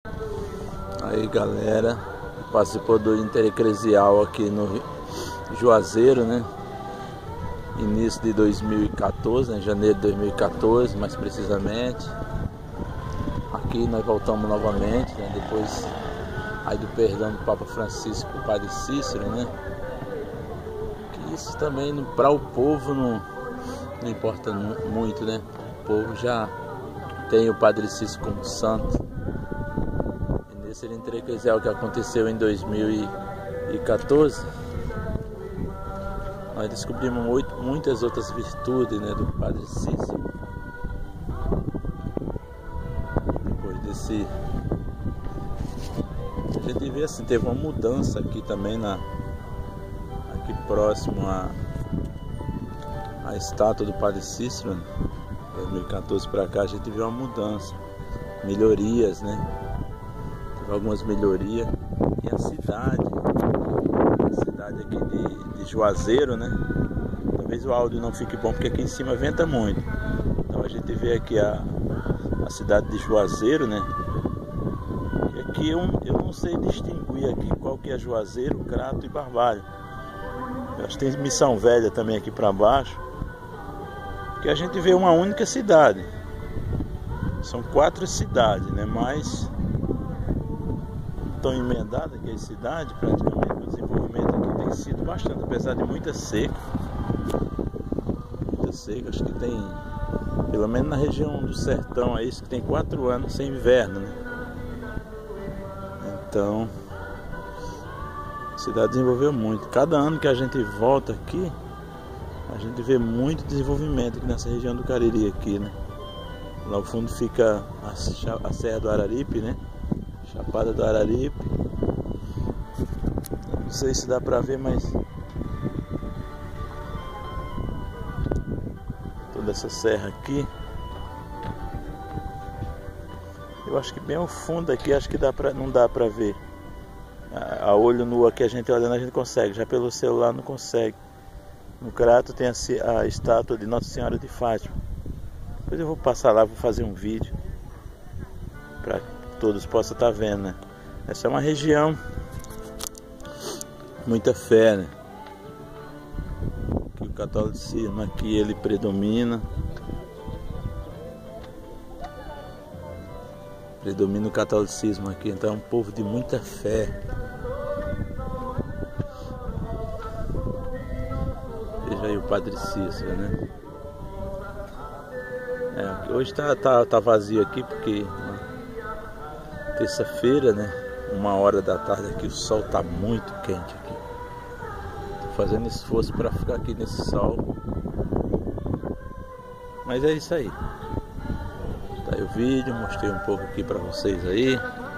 Aí galera, participou do Intereclesial aqui no Juazeiro, né? Início de 2014, né? Janeiro de 2014, mais precisamente. Aqui nós voltamos novamente, né? Depois aí do perdão do Papa Francisco, o Padre Cícero, né? Que isso também para o povo não importa muito, né? O povo já tem o Padre Cícero como santo. E nesse Intereclesial que aconteceu em 2014, nós descobrimos muitas outras virtudes, né, do Padre Cícero. Depois desse, a gente vê assim, teve uma mudança aqui também aqui próximo à estátua do Padre Cícero, né? 2014 para cá a gente viu uma mudança, melhorias, né? Teve algumas melhorias. E a cidade aqui de Juazeiro, né? Talvez o áudio não fique bom porque aqui em cima venta muito. Então a gente vê aqui a cidade de Juazeiro, né? E aqui eu não sei distinguir aqui qual que é Juazeiro, Crato e Barbalho. Eu acho que tem Missão Velha também aqui para baixo. Porque a gente vê uma única cidade. São 4 cidades, né? Mas estão emendadas aqui as cidades, praticamente o desenvolvimento aqui tem sido bastante, apesar de muita seca. Muita seca, acho que tem, pelo menos na região do sertão aí, isso que tem 4 anos sem inverno, né? Então a cidade desenvolveu muito. Cada ano que a gente volta aqui, a gente vê muito desenvolvimento aqui nessa região do Cariri aqui, né? Lá ao fundo fica a Serra do Araripe, né? Chapada do Araripe. Não sei se dá pra ver, mas toda essa serra aqui. Eu acho que bem ao fundo aqui, acho que não dá pra ver. A olho nu aqui a gente olhando, a gente consegue, já pelo celular não consegue. No Crato tem a estátua de Nossa Senhora de Fátima. Depois eu vou passar lá, vou fazer um vídeo para que todos possam estar vendo, né? Essa é uma região muita fé, né? Que o catolicismo aqui ele predomina. Predomina o catolicismo aqui, então é um povo de muita fé. Veja aí o Padre Cícero, né? Hoje tá vazio aqui porque terça-feira, né? 1h da tarde aqui, o sol tá muito quente aqui. Tô fazendo esforço para ficar aqui nesse sol. Mas é isso aí. Tá aí o vídeo, mostrei um pouco aqui para vocês aí.